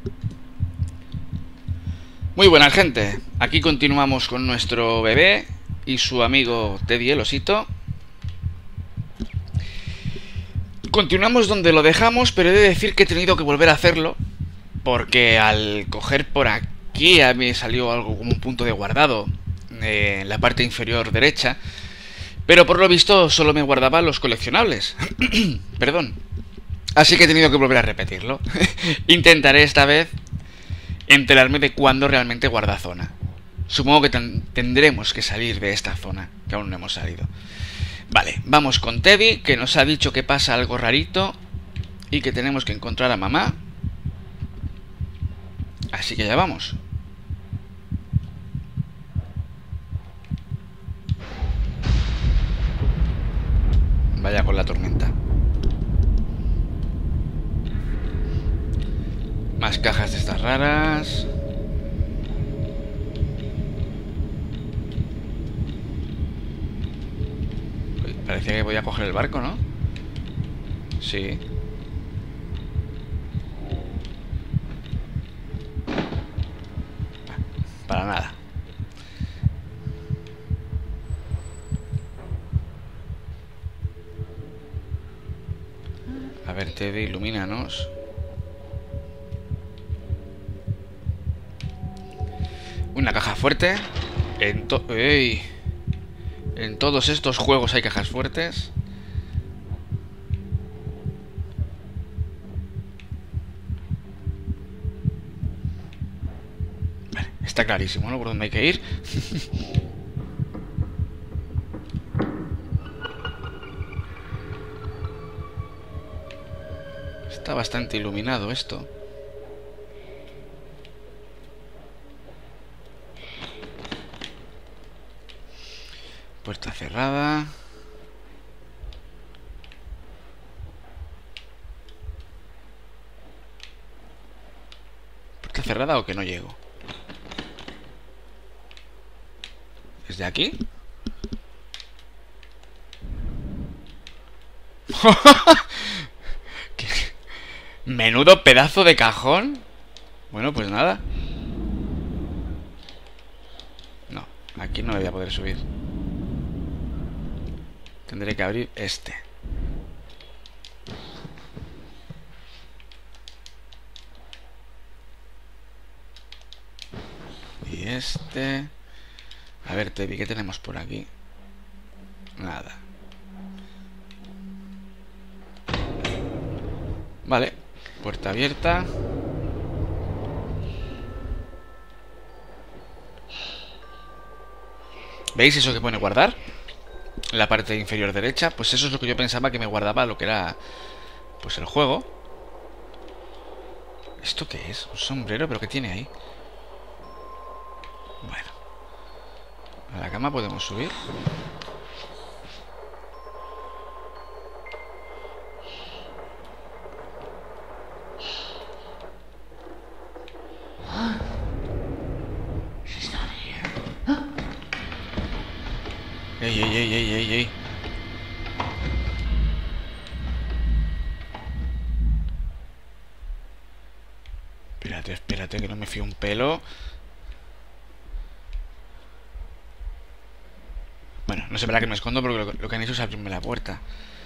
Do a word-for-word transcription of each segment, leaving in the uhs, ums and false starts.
Muy buena gente, aquí continuamos con nuestro bebé y su amigo Teddy el osito. Continuamos donde lo dejamos, pero he de decir que he tenido que volver a hacerlo porque al coger por aquí a mí salió algo como un punto de guardado eh, en la parte inferior derecha, pero por lo visto solo me guardaba los coleccionables. Perdón. Así que he tenido que volver a repetirlo. Intentaré esta vez enterarme de cuándo realmente guarda zona. Supongo que ten tendremos que salir de esta zona, que aún no hemos salido. Vale, vamos con Teddy, que nos ha dicho que pasa algo rarito y que tenemos que encontrar a mamá. Así que ya vamos. Vaya con la tormenta. Más cajas de estas raras. Uy, parecía que voy a coger el barco, ¿no? Sí. Para nada. A ver, Teddy, ilumínanos. Una caja fuerte. En, to ¡Ey! En todos estos juegos hay cajas fuertes. Vale, está clarísimo, ¿no? Por dónde hay que ir. Está bastante iluminado esto. Puerta cerrada. ¿Puerta cerrada o que no llego? ¿Desde aquí? ¿Qué? Menudo pedazo de cajón. Bueno, pues nada. No, aquí no le voy a poder subir. Tendré que abrir este. Y este. A ver, Tevi, ¿qué tenemos por aquí? Nada. Vale, puerta abierta. ¿Veis eso que pone guardar? En la parte inferior derecha. Pues eso es lo que yo pensaba que me guardaba lo que era, pues, el juego. ¿Esto qué es? ¿Un sombrero? ¿Pero qué tiene ahí? Bueno. A la cama podemos subir. Ey, ey, ey, ey, ey, ey. Espérate, espérate, que no me fío un pelo. Bueno, no sé para qué me escondo, porque lo, lo que han hecho es abrirme la puerta.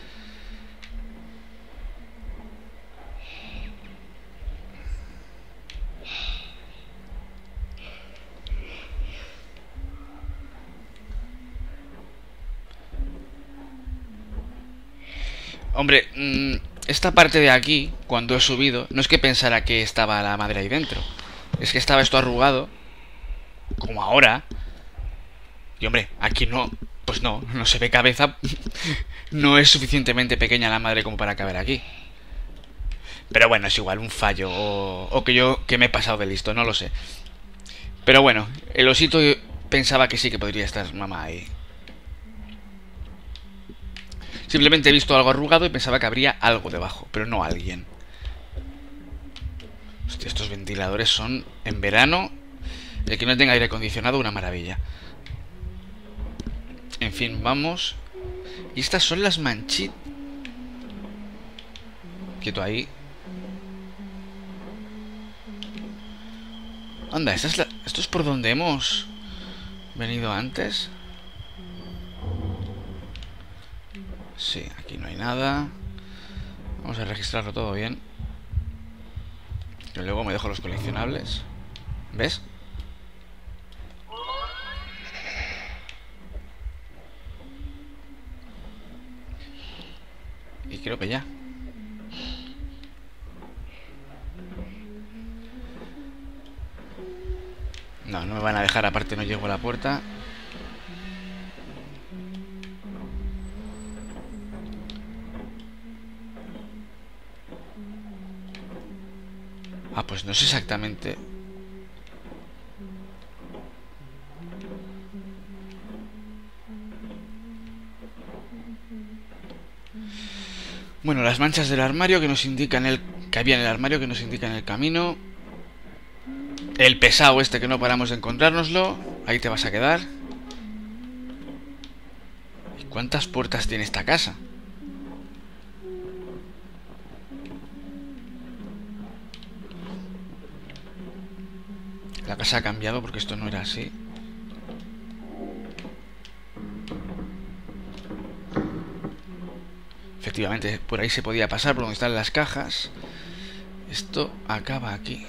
Hombre, mmm, esta parte de aquí, cuando he subido, no es que pensara que estaba la madre ahí dentro. Es que estaba esto arrugado, como ahora. Y hombre, aquí no, pues no, no se ve cabeza. No es suficientemente pequeña la madre como para caber aquí. Pero bueno, es igual, un fallo. O, o que yo que me he pasado de listo, no lo sé. Pero bueno, el osito pensaba que sí que podría estar mamá ahí. Simplemente he visto algo arrugado y pensaba que habría algo debajo, pero no alguien. Hostia, estos ventiladores son en verano. El que no tenga aire acondicionado, una maravilla. En fin, vamos. Y estas son las manchitas. Quieto ahí. Anda, ¿esta es la... ¿esto es por donde hemos venido antes? Sí, aquí no hay nada. Vamos a registrarlo todo bien. Y luego me dejo los coleccionables. ¿Ves? Y creo que ya. No, no me van a dejar, aparte no llego a la puerta. Ah, pues no sé exactamente. Bueno, las manchas del armario que nos indican el... que había en el armario que nos indican el camino. El pesado este que no paramos de encontrárnoslo. Ahí te vas a quedar. ¿Y cuántas puertas tiene esta casa? La casa ha cambiado porque esto no era así. Efectivamente, por ahí se podía pasar, por donde están las cajas. Esto acaba aquí.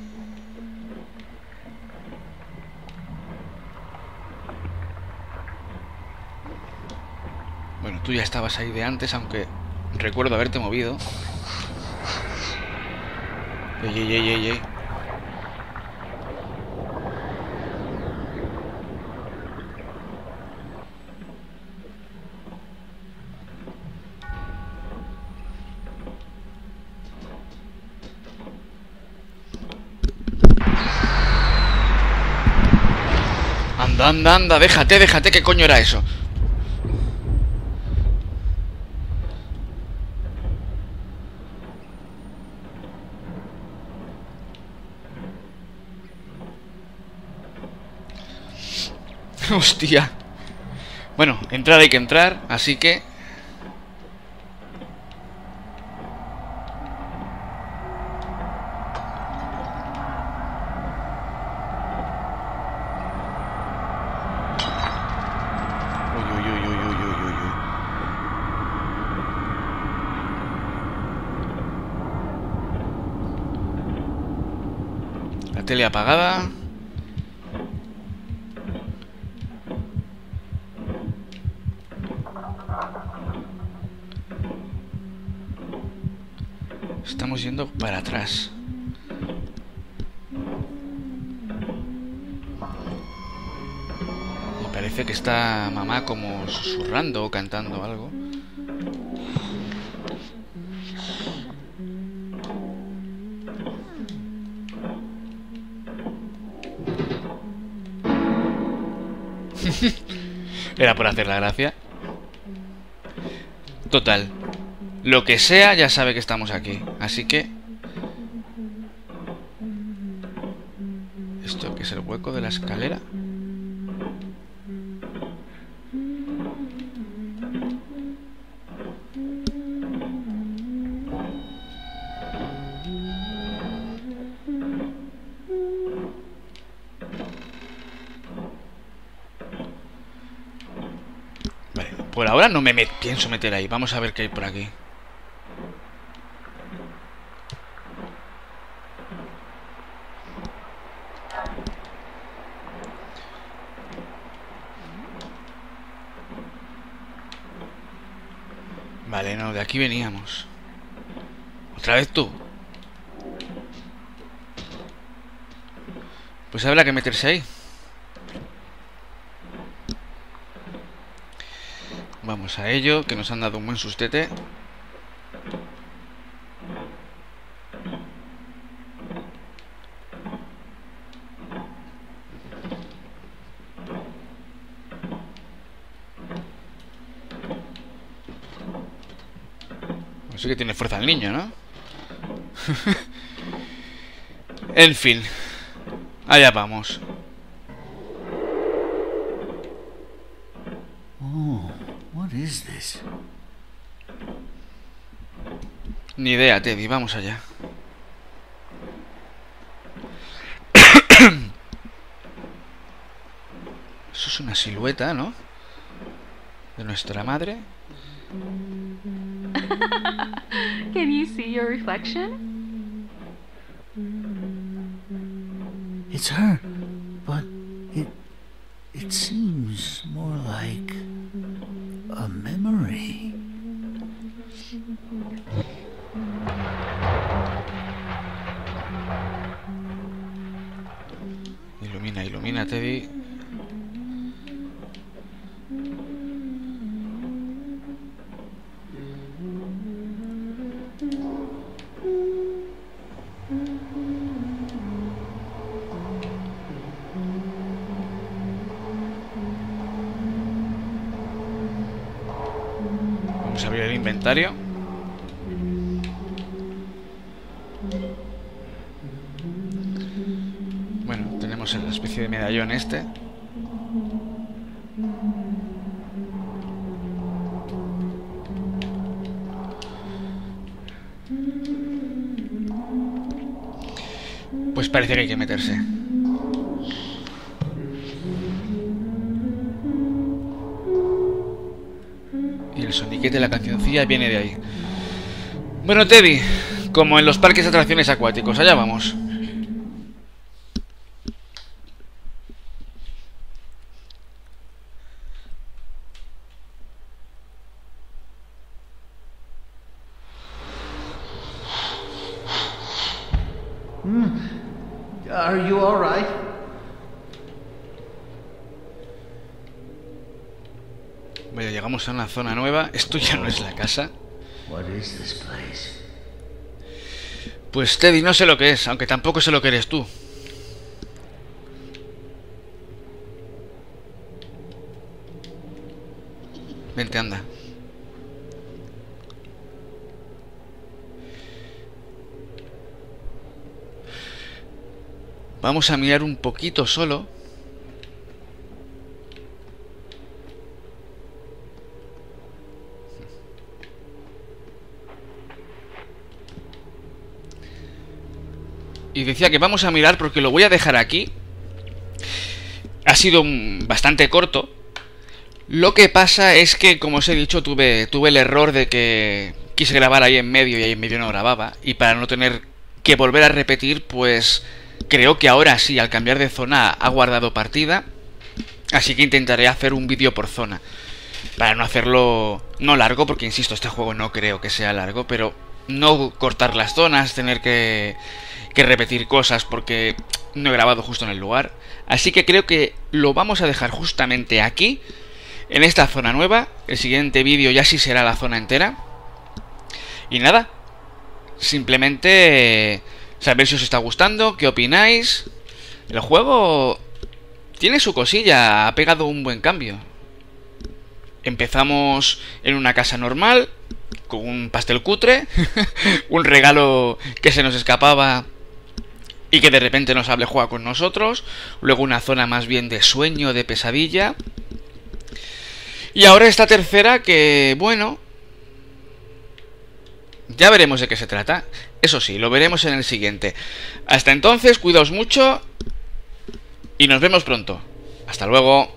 Bueno, tú ya estabas ahí de antes, aunque recuerdo haberte movido. Ey, ey, ey, ey, ey. Anda, anda, anda, déjate, déjate, ¿qué coño era eso? Hostia. Bueno, entrar hay que entrar, así que... Uy, uy, uy, uy, uy, uy, uy, uy. La tele apagada. Estamos yendo para atrás. Me parece que está mamá como susurrando o cantando algo. Era por hacer la gracia. Total. Lo que sea, ya sabe que estamos aquí. Así que... ¿esto qué es el hueco de la escalera? Vale, por ahora no me met- pienso meter ahí. Vamos a ver qué hay por aquí. Vale, no, de aquí veníamos. ¿Otra vez tú? Pues habrá que meterse ahí. Vamos a ello, que nos han dado un buen sustete. Así que tiene fuerza el niño, ¿no? En fin. Allá vamos. Oh, what is this? Ni idea, Teddy. Vamos allá. silueta, ¿no? De nuestra madre. Can you see your reflection? It's her, but it it seems more like a memory. Ilumina, ilumina, Teddy. Vamos a abrir el inventario. Bueno, tenemos la especie de medallón este. Pues parece que hay que meterse. Y el soniquete de la cancioncilla viene de ahí. Bueno, Teddy, como en los parques de atracciones acuáticos, allá vamos. Are you all right? Bueno, llegamos a una zona nueva. Esto ya no es la casa. What is this place? Pues Teddy, no sé lo que es, aunque tampoco sé lo que eres tú. Vente, anda. Vamos a mirar un poquito solo. Y decía que vamos a mirar porque lo voy a dejar aquí. Ha sido un, bastante corto. Lo que pasa es que, como os he dicho, tuve, tuve el error de que quise grabar ahí en medio y ahí en medio no grababa. Y para no tener que volver a repetir, pues creo que ahora sí, al cambiar de zona, ha guardado partida. Así que intentaré hacer un vídeo por zona. Para no hacerlo no largo, porque insisto, este juego no creo que sea largo, pero no cortar las zonas, tener que, que repetir cosas porque no he grabado justo en el lugar. Así que creo que lo vamos a dejar justamente aquí, en esta zona nueva. El siguiente vídeo ya sí será la zona entera. Y nada, simplemente saber si os está gustando, qué opináis. El juego tiene su cosilla, ha pegado un buen cambio. Empezamos en una casa normal, con un pastel cutre, un regalo que se nos escapaba y que de repente nos hable juega con nosotros. Luego una zona más bien de sueño, de pesadilla. Y ahora esta tercera que, bueno, ya veremos de qué se trata. Eso sí, lo veremos en el siguiente. Hasta entonces, cuidaos mucho y nos vemos pronto. Hasta luego.